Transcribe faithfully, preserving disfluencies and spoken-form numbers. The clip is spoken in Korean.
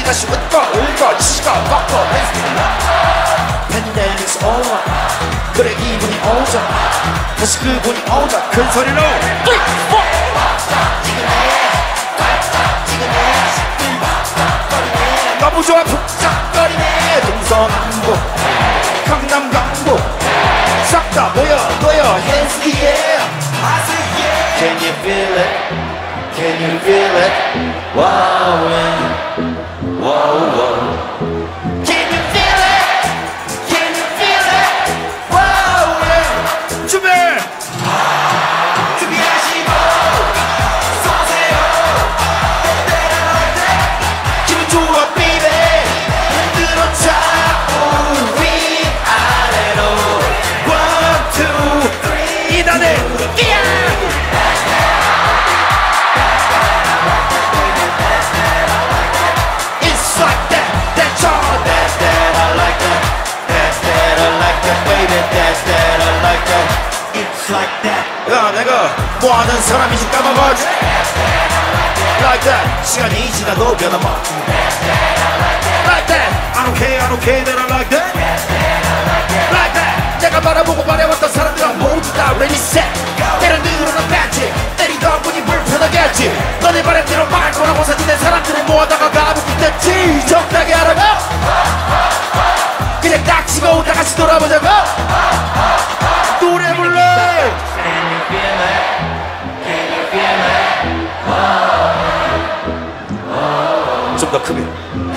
다시 웃고 울고 치고 먹고 팬데믹's over 그래 기분이 오죠 다시 그분이 오죠 큰 소리로 three, four 너무 좋아 북적거리네 동서남북 강남 강북 싹 다 모여 모여 hands in the air Can you feel it? Can you feel it? Wow, wow, wow. Can you feel it? Can you feel it? Wow, wow. 준비! 준비하시고 쏘세요. 기분 좋아, baby. 흔들어 자 우리 아래로. One, two, three. 이단에 끼야! Like that. 야 내가 뭐하는 사람인지 까먹었지 Like that 시간이 지나도 변함없 Like that I don't care I don't care that I like that Like that 내가 바라보고 말해왔던 사람들은 모두 다 ready set 때려 늘어난 벤치 때리던 분이 불편하겠지 너네 바람대로 말 거라고 사진낸 사람들을 모아다가 가볍게 뗐지 적당히 하라고 그냥 딱 치고 다같이 돌아보자고 노래 불러 좀 더 크게